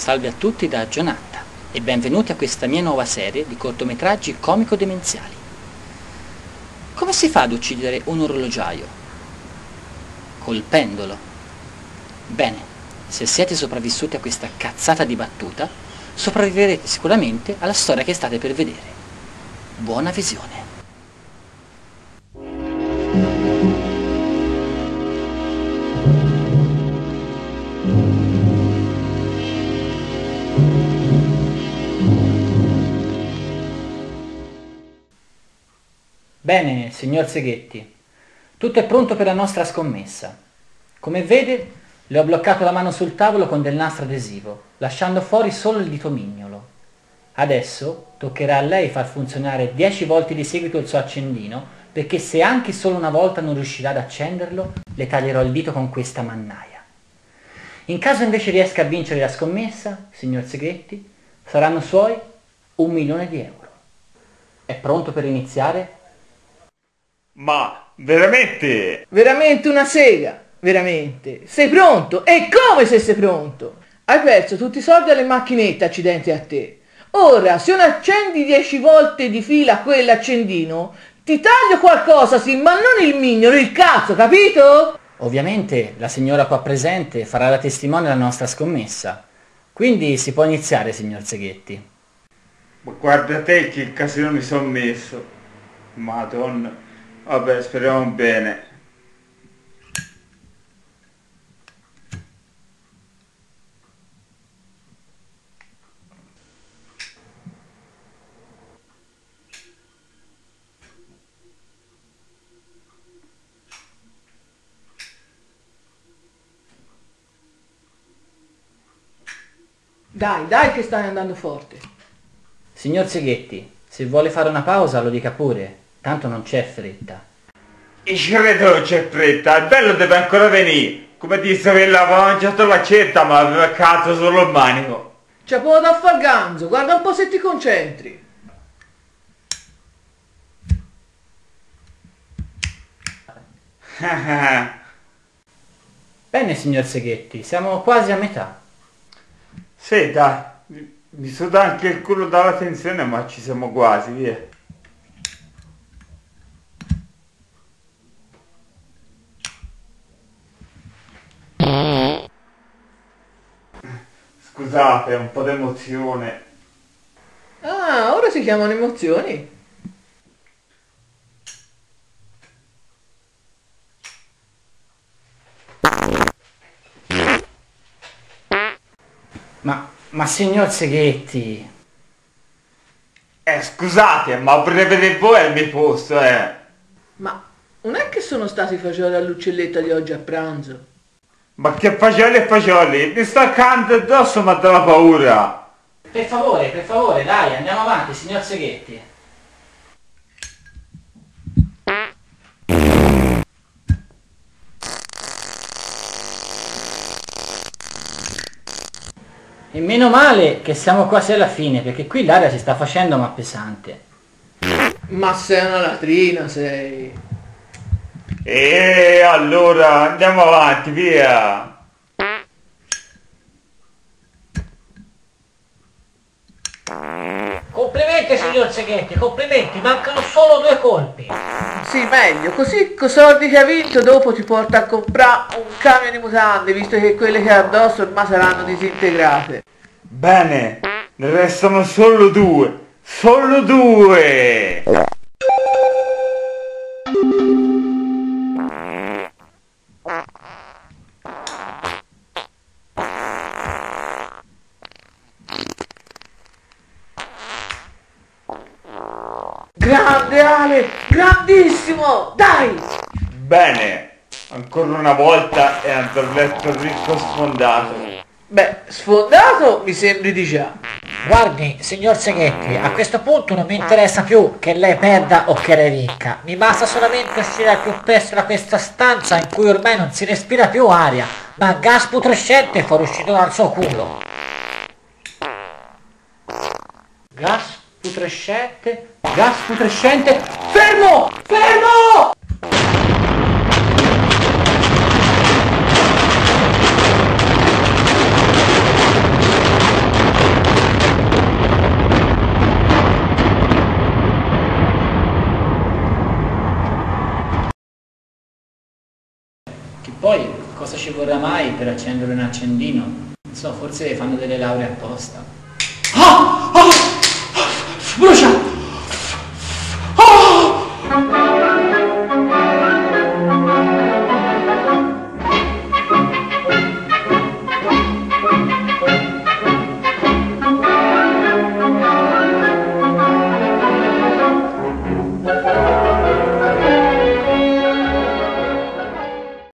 Salve a tutti da Gionatta e benvenuti a questa mia nuova serie di cortometraggi comico-demenziali. Come si fa ad uccidere un orologiaio? Col pendolo. Bene, se siete sopravvissuti a questa cazzata di battuta, sopravviverete sicuramente alla storia che state per vedere. Buona visione. Bene, signor Seghetti, tutto è pronto per la nostra scommessa. Come vede, le ho bloccato la mano sul tavolo con del nastro adesivo, lasciando fuori solo il dito mignolo. Adesso toccherà a lei far funzionare 10 volte di seguito il suo accendino, perché se anche solo una volta non riuscirà ad accenderlo, le taglierò il dito con questa mannaia. In caso invece riesca a vincere la scommessa, signor Seghetti, saranno suoi 1.000.000 di euro. È pronto per iniziare? Ma veramente? Veramente una sega, veramente. Sei pronto? E come se sei pronto? Hai perso tutti i soldi alle macchinette, accidenti a te. Ora, se non accendi 10 volte di fila quell'accendino, ti taglio qualcosa, sì, ma non il mignolo, il cazzo, capito? Ovviamente la signora qua presente farà da testimone alla nostra scommessa. Quindi si può iniziare, signor Seghetti. Ma guarda te che casino mi sono messo. Madonna. Vabbè, speriamo bene. Dai che stai andando forte. Signor Seghetti, se vuole fare una pausa lo dica pure, tanto non c'è fretta. E ci credo non c'è fretta, il bello deve ancora venire. Come disse quella aveva mangiato l'accetta ma aveva cazzo solo il manico. C'è poco da far ganzo, guarda un po' se ti concentri. Bene, signor Seghetti, siamo quasi a metà. Sì, dai, mi suda anche il culo dalla tensione ma ci siamo quasi, via. Scusate, un po' d'emozione. Ah, ora si chiamano emozioni. Ma signor Seghetti... Scusate, ma prendete voi al mio posto, Ma non è che sono stati fagioli all'uccelletta di oggi a pranzo? Ma che fagioli e fagioli? Mi sta accanto addosso, ma dà la paura. Per favore, dai, andiamo avanti, signor Seghetti. E meno male che siamo quasi alla fine, perché qui l'aria si sta facendo ma pesante. Ma sei una latrina, sei. E allora andiamo avanti, via. Complimenti signor Seghetti, complimenti, mancano solo 2 colpi. Sì, meglio, così con i soldi che hai vinto dopo ti porta a comprare un camion di mutande, visto che quelle che hai addosso ormai saranno disintegrate. Bene, ne restano solo 2. Solo 2. Grande Ale, grandissimo, dai! Bene, ancora una volta è andato a letto ricco sfondato. Beh, sfondato mi sembri di già. Guardi, signor Seghetti, a questo punto non mi interessa più che lei perda o che lei vinca. Mi basta solamente uscire al più presto da questa stanza in cui ormai non si respira più aria, ma gas putrescente fuoriuscito dal suo culo. Gas putrescente, fermo! Poi cosa ci vorrà mai per accendere un accendino? Non so, forse fanno delle lauree apposta.